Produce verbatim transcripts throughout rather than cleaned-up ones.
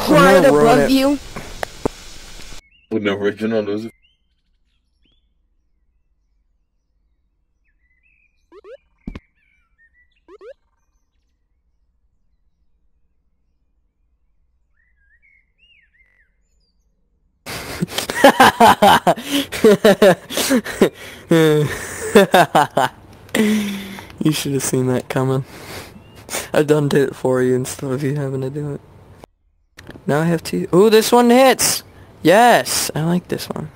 right above you. With the original loser. You should have seen that coming. I done did it for you instead of you having to do it. Now I have to. Ooh, this one hits! Yes! I like this one.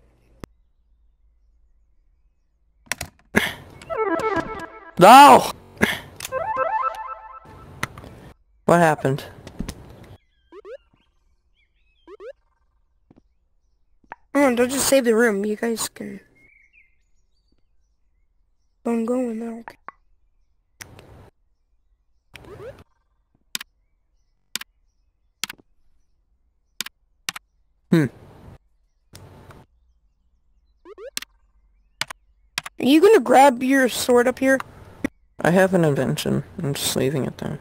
No! What happened? Oh, don't just save the room. You guys can... I'm going now. Hmm. Are you gonna grab your sword up here? I have an invention. I'm just leaving it there.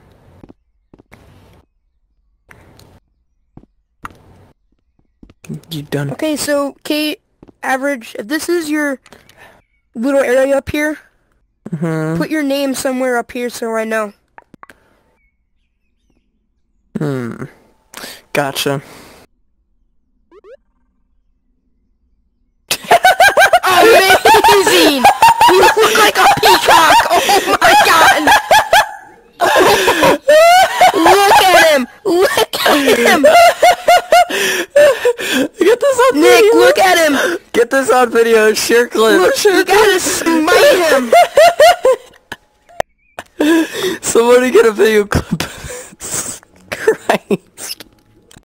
You done? Okay, so, Kate, average, if this is your little area up here, Mm-hmm. put your name somewhere up here so I know. Hmm. Gotcha. Amazing! You look like a peacock! Oh my god! Look at him! Look at him! Get this on Nick, video! look at him! Get this on video! Share clip! Look, Share you gotta smite him! Somebody get a video clip of this. Crying.